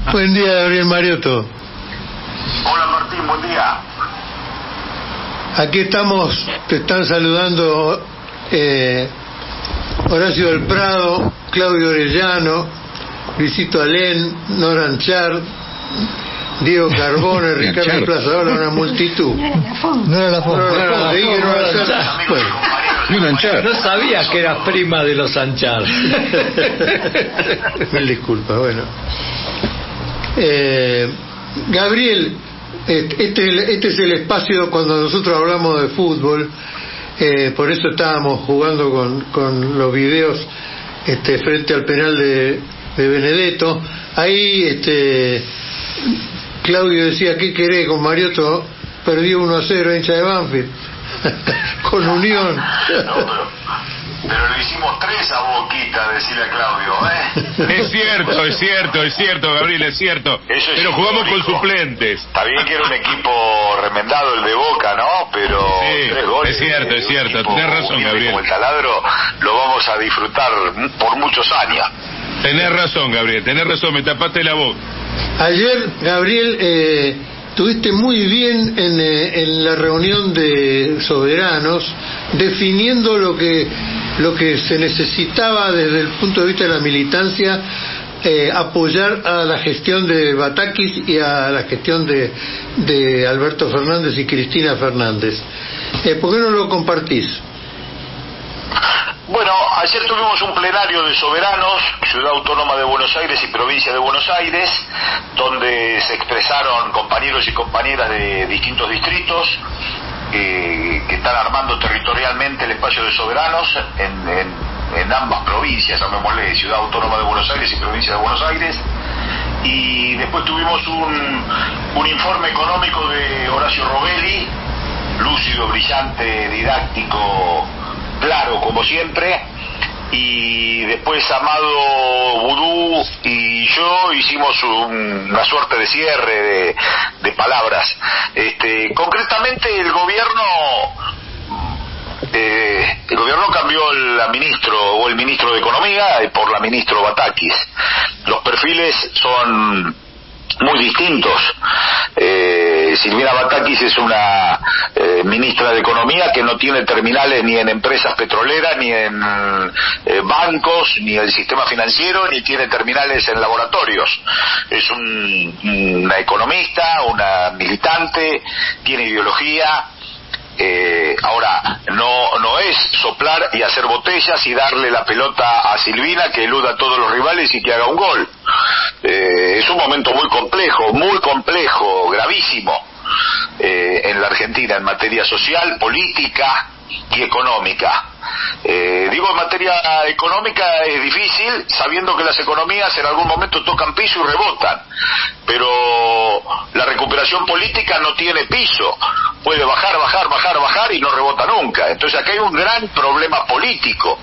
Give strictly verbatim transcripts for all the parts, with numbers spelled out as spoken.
Buen día, Gabriel Mariotto. Hola Martín, buen día. Aquí estamos, te están saludando eh, Horacio del Prado, Claudio Orellano, Luisito Alén, Nora Anchar, Diego Carbone, Ricardo Plaza, ahora una multitud. No era la forma. No era la forma. No sabía que eras prima de los Anchar. Mil disculpas, bueno. Eh, Gabriel, este, este es el espacio cuando nosotros hablamos de fútbol, eh, por eso estábamos jugando con, con los videos este, frente al penal de, de Benedetto. Ahí este, Claudio decía, ¿qué querés con Mariotto? Perdió uno a cero, hincha de Banfield. Con Unión. No, pero, pero le hicimos tres a Boquita, decirle a Claudio, ¿eh? Es cierto, es cierto, es cierto, Gabriel, es cierto. Eso es pero jugamos histórico. con suplentes. Está bien que era un equipo remendado el de Boca, ¿no? Pero Sí, tres goles. es cierto, de es un cierto, equipo tenés razón, humilde Gabriel. como el Taladro, lo vamos a disfrutar por muchos años. Tenés razón, Gabriel, tenés razón, me tapaste la boca. Ayer, Gabriel, eh, estuviste muy bien en, eh, en la reunión de soberanos, definiendo lo que lo que se necesitaba desde el punto de vista de la militancia, eh, apoyar a la gestión de Batakis y a la gestión de, de Alberto Fernández y Cristina Fernández. Eh, ¿Por qué no lo compartís? Bueno, ayer tuvimos un plenario de soberanos, Ciudad Autónoma de Buenos Aires y Provincia de Buenos Aires, donde se expresaron compañeros y compañeras de distintos distritos eh, que están armando territorialmente el espacio de soberanos en, en, en ambas provincias, llamémosle Ciudad Autónoma de Buenos Aires y Provincia de Buenos Aires. Y después tuvimos un, un informe económico de Horacio Robelli, lúcido, brillante, didáctico, claro, como siempre. Y después Amado Vudú y yo hicimos un, una suerte de cierre de, de palabras. Este, concretamente el gobierno eh, el gobierno cambió el ministro o el ministro de Economía por la ministro Batakis. Los perfiles son muy distintos. Eh, Silvina Batakis es una eh, ministra de Economía que no tiene terminales ni en empresas petroleras, ni en eh, bancos, ni en el sistema financiero, ni tiene terminales en laboratorios. Es un, una economista, una militante, tiene ideología. Eh, ahora, no no es soplar y hacer botellas y darle la pelota a Silvina que eluda a todos los rivales y que haga un gol. Eh, es un momento muy complejo, muy complejo, gravísimo eh, en la Argentina en materia social, política y económica. Eh, digo, en materia económica es difícil, sabiendo que las economías en algún momento tocan piso y rebotan, pero la recuperación política no tiene piso, puede bajar, bajar, bajar, bajar y no rebota nunca. Entonces acá hay un gran problema político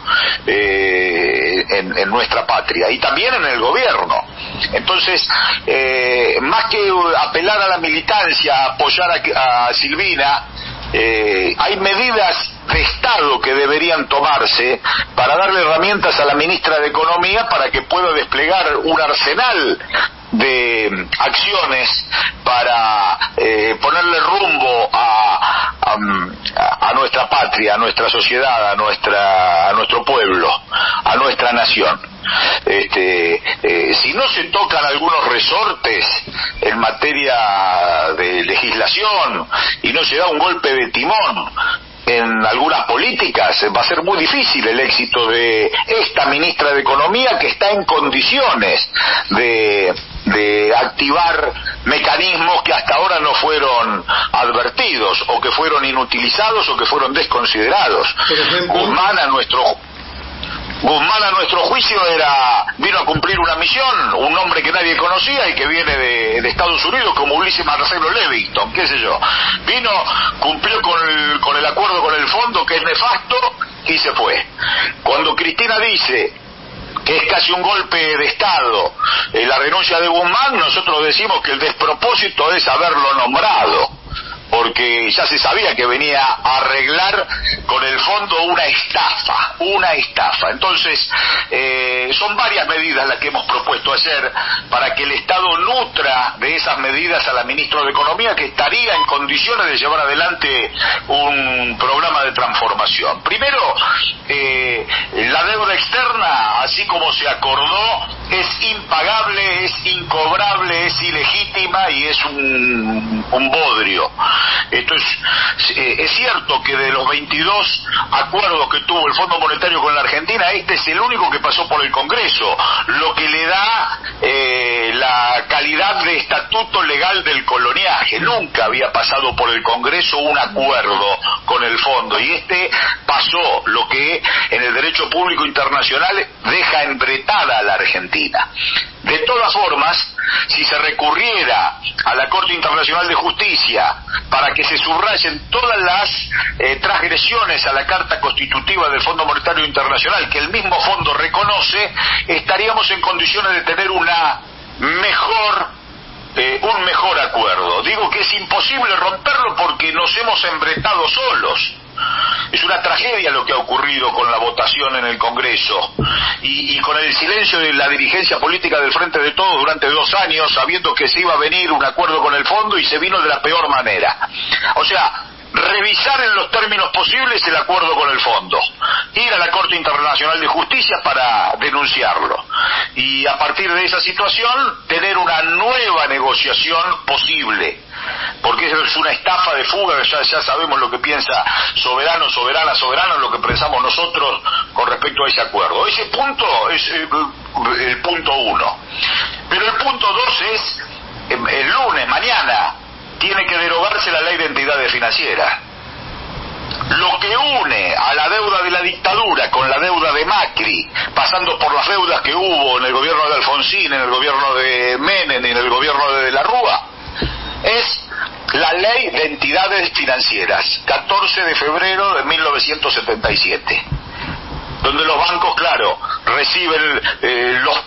eh, en, en nuestra patria y también en el gobierno. Entonces, eh, más que apelar a la militancia, apoyar a, a Silvina, Eh, hay medidas de Estado que deberían tomarse para darle herramientas a la ministra de Economía para que pueda desplegar un arsenal de acciones para eh, ponerle rumbo a, a, a nuestra patria, a nuestra sociedad, a nuestra a nuestro pueblo, a nuestra nación. Este, eh, si no se tocan algunos resortes en materia de legislación y no se da un golpe de timón en algunas políticas, va a ser muy difícil el éxito de esta ministra de Economía, que está en condiciones de, de activar mecanismos que hasta ahora no fueron advertidos, o que fueron inutilizados, o que fueron desconsiderados. Por ejemplo, Guzmán a nuestro Guzmán a nuestro juicio era vino a cumplir una misión, un hombre que nadie conocía y que viene de, de Estados Unidos, como Ulises Marcelo Levington, qué sé yo. Vino, cumplió con el, con el acuerdo con el fondo, que es nefasto, y se fue. Cuando Cristina dice que es casi un golpe de Estado eh, la renuncia de Guzmán, nosotros decimos que el despropósito es haberlo nombrado, porque ya se sabía que venía a arreglar con el fondo una estafa, una estafa. Entonces, eh, son varias medidas las que hemos propuesto hacer para que el Estado nutra de esas medidas a la ministra de Economía, que estaría en condiciones de llevar adelante un programa de transformación. Primero, eh, la deuda externa, así como se acordó, es impagable, es incobrable, es ilegítima y es un, un bodrio. Esto es, eh, es cierto que de los veintidós acuerdos que tuvo el Fondo Monetario con la Argentina, este es el único que pasó por el Congreso, lo que le da eh, la calidad de estatuto legal del coloniaje. Nunca había pasado por el Congreso un acuerdo con el fondo, y este pasó, lo que en el derecho público internacional deja embretada a la Argentina. De todas formas, si se recurriera a la Corte Internacional de Justicia para que se subrayen todas las eh, transgresiones a la Carta Constitutiva del Fondo Monetario Internacional, que el mismo fondo reconoce, estaríamos en condiciones de tener una mejor eh, un mejor acuerdo. Digo que es imposible romperlo porque nos hemos embretado solos. Es una tragedia lo que ha ocurrido con la votación en el Congreso y, y con el silencio de la dirigencia política del Frente de Todos durante dos años, sabiendo que se iba a venir un acuerdo con el fondo, y se vino de la peor manera. O sea, revisar en los términos posibles el acuerdo con el fondo, ir a la Corte Internacional de Justicia para denunciarlo, y a partir de esa situación tener una nueva negociación posible, porque eso es una estafa de fuga. Ya, ya sabemos lo que piensa Soberano, Soberana, Soberano, lo que pensamos nosotros con respecto a ese acuerdo. Ese punto es eh, el punto uno. Pero el punto dos es, el lunes, mañana, tiene que derogarse la ley de entidades financieras. Lo que une a la deuda de la dictadura con la deuda de Macri, pasando por las deudas que hubo en el gobierno de Alfonsín, en el gobierno de Menem y en el gobierno de De la Rúa, es la ley de entidades financieras, catorce de febrero de mil novecientos setenta y siete, donde los bancos, claro, reciben eh, los,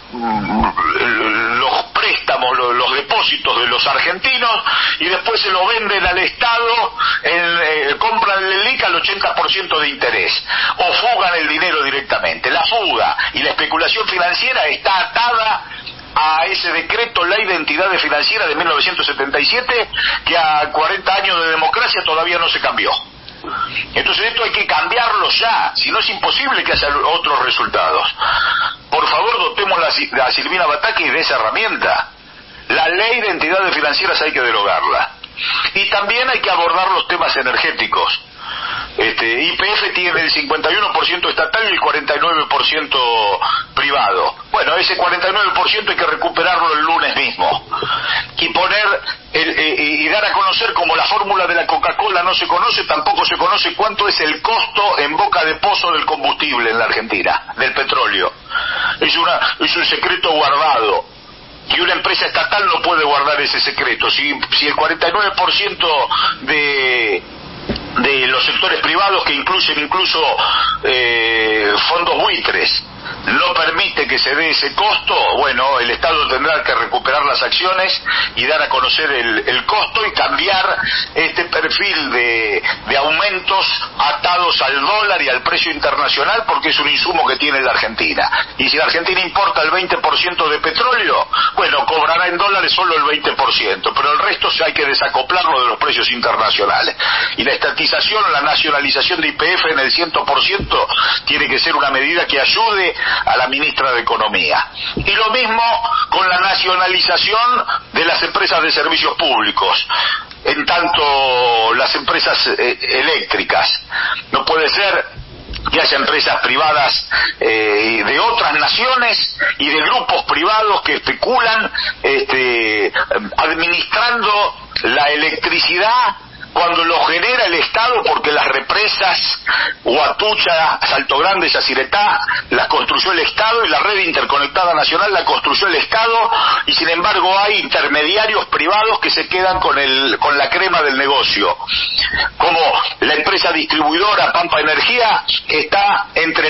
los préstamos, los, los depósitos de los argentinos, y después se lo venden al Estado, en, eh, compran el L I C al ochenta por ciento de interés, o fugan el dinero directamente. La fuga y la especulación financiera está atada a ese decreto ley de entidades financieras de mil novecientos setenta y siete, que a cuarenta años de democracia todavía no se cambió. Entonces esto hay que cambiarlo ya, si no es imposible que haya otros resultados. Por favor, dotemos a, a Silvina Batakis de esa herramienta. La ley de entidades financieras hay que derogarla. Y también hay que abordar los temas energéticos. Este, Y P F tiene el cincuenta y uno por ciento estatal y el cuarenta y nueve por ciento privado. Bueno, ese cuarenta y nueve por ciento hay que recuperarlo el lunes mismo y poner el, eh, y dar a conocer, como la fórmula de la Coca-Cola no se conoce, tampoco se conoce cuánto es el costo en boca de pozo del combustible en la Argentina, del petróleo. Es una es un secreto guardado. Y una empresa estatal no puede guardar ese secreto. Si, si el cuarenta y nueve por ciento de de los sectores privados, que incluyen incluso eh, fondos buitres, no permite que se dé ese costo, bueno, el Estado tendrá que recuperar las acciones y dar a conocer el, el costo y cambiar este perfil de, de aumentos atados al dólar y al precio internacional, porque es un insumo que tiene la Argentina. Y si la Argentina importa el veinte por ciento de petróleo, bueno, cobrará en dólares solo el veinte por ciento, pero el resto hay que desacoplarlo de los precios internacionales. Y la estatización, la nacionalización de Y P F en el cien por ciento tiene que ser una medida que ayude a la ministra de Economía. Y lo mismo con la nacionalización de las empresas de servicios públicos, en tanto las empresas eh, eléctricas. No puede ser que haya empresas privadas eh, de otras naciones y de grupos privados que especulan este, administrando la electricidad cuando lo genera el Estado, porque las represas Huatucha, Salto Grande, Yacyretá las construyó el Estado, y la red interconectada nacional la construyó el Estado, y sin embargo hay intermediarios privados que se quedan con el con la crema del negocio, como la empresa distribuidora Pampa Energía, que está entre las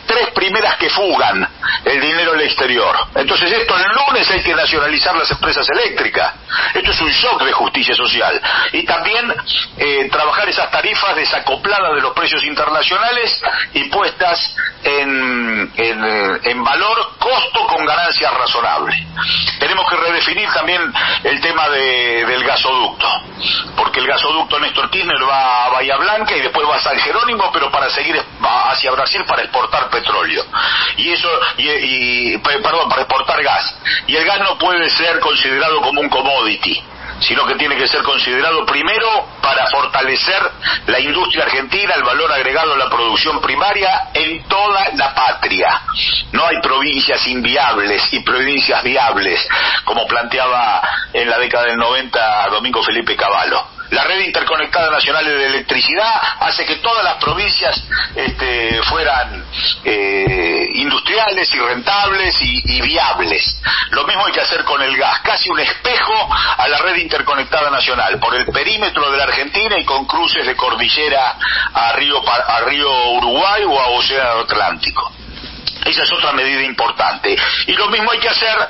tres primeras que fugan el dinero al exterior. Entonces esto el lunes hay que nacionalizar las empresas eléctricas. Esto es un shock de justicia social. Y también eh, trabajar esas tarifas desacopladas de los precios internacionales y puestas en, en, en valor costo con ganancias razonables. Tenemos que redefinir también el tema de, del gasoducto, porque el gasoducto Néstor Kirchner va a Bahía Blanca y después va a San Jerónimo, pero para seguir hacia Brasil para exportar petróleo. Y eso, y, y perdón, para exportar gas. Y el gas no puede ser considerado como un commodity, sino que tiene que ser considerado primero para fortalecer la industria argentina, el valor agregado a la producción primaria en toda la patria. No hay provincias inviables y provincias viables, como planteaba en la década del noventa Domingo Felipe Cavallo. La red interconectada nacional de electricidad hace que todas las provincias este, fueran eh, industriales y rentables y, y viables. Lo mismo hay que hacer con el gas, casi un espejo a la red interconectada nacional, por el perímetro de la Argentina y con cruces de cordillera a Río, a Río Uruguay o a Océano Atlántico. Esa es otra medida importante. Y lo mismo hay que hacer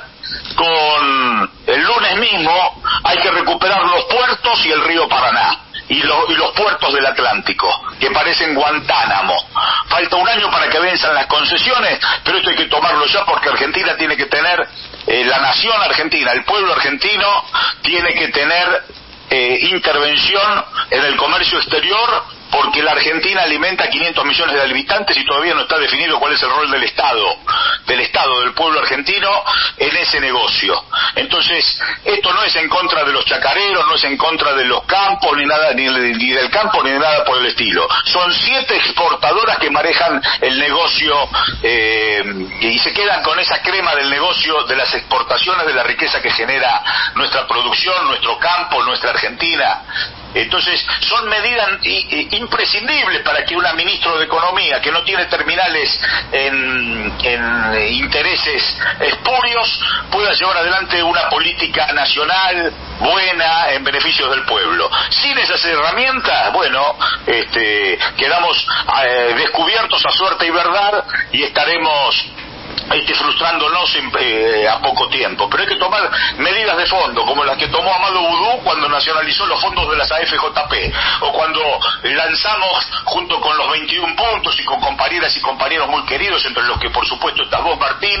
con el lunes mismo, hay que recuperar los puertos y el río Paraná y, lo, y los puertos del Atlántico, que parecen Guantánamo. Falta un año para que venzan las concesiones, pero esto hay que tomarlo ya, porque Argentina tiene que tener, eh, la nación argentina, el pueblo argentino tiene que tener eh, intervención en el comercio exterior, porque la Argentina alimenta a quinientos millones de habitantes y todavía no está definido cuál es el rol del Estado, del Estado, del pueblo argentino en ese negocio. Entonces, esto no es en contra de los chacareros, no es en contra de los campos, ni nada, ni, ni del campo, ni de nada por el estilo. Son siete exportadoras que manejan el negocio eh, y se quedan con esa crema del negocio de las exportaciones, de la riqueza que genera nuestra producción, nuestro campo, nuestra Argentina. Entonces, son medidas imprescindibles para que una ministra de Economía que no tiene terminales en, en intereses espurios pueda llevar adelante una política nacional buena en beneficios del pueblo. Sin esas herramientas, bueno, este, quedamos eh, descubiertos a suerte y verdad y estaremos Este, frustrándonos en, eh, a poco tiempo. Pero hay que tomar medidas de fondo, como las que tomó Amado Boudou cuando nacionalizó los fondos de las A F J P, o cuando lanzamos junto con los veintiún puntos y con compañeras y compañeros muy queridos, entre los que por supuesto está vos, Martín,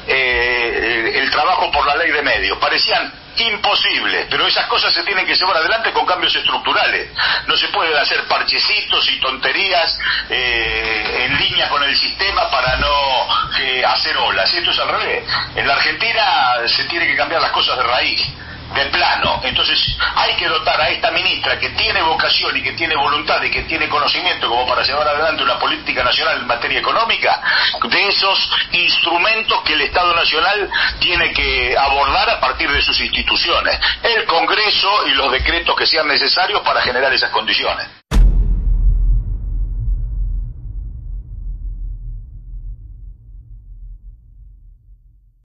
eh, el trabajo por la ley de medios. Parecían imposible, pero esas cosas se tienen que llevar adelante con cambios estructurales. No se pueden hacer parchecitos y tonterías eh, en línea con el sistema para no eh, hacer olas. Esto es al revés. En la Argentina se tiene que cambiar las cosas de raíz, de plano. Entonces hay que dotar a esta ministra, que tiene vocación y que tiene voluntad y que tiene conocimiento como para llevar adelante una política nacional en materia económica, de esos instrumentos que el Estado Nacional tiene que abordar a partir de sus instituciones, el Congreso y los decretos que sean necesarios para generar esas condiciones.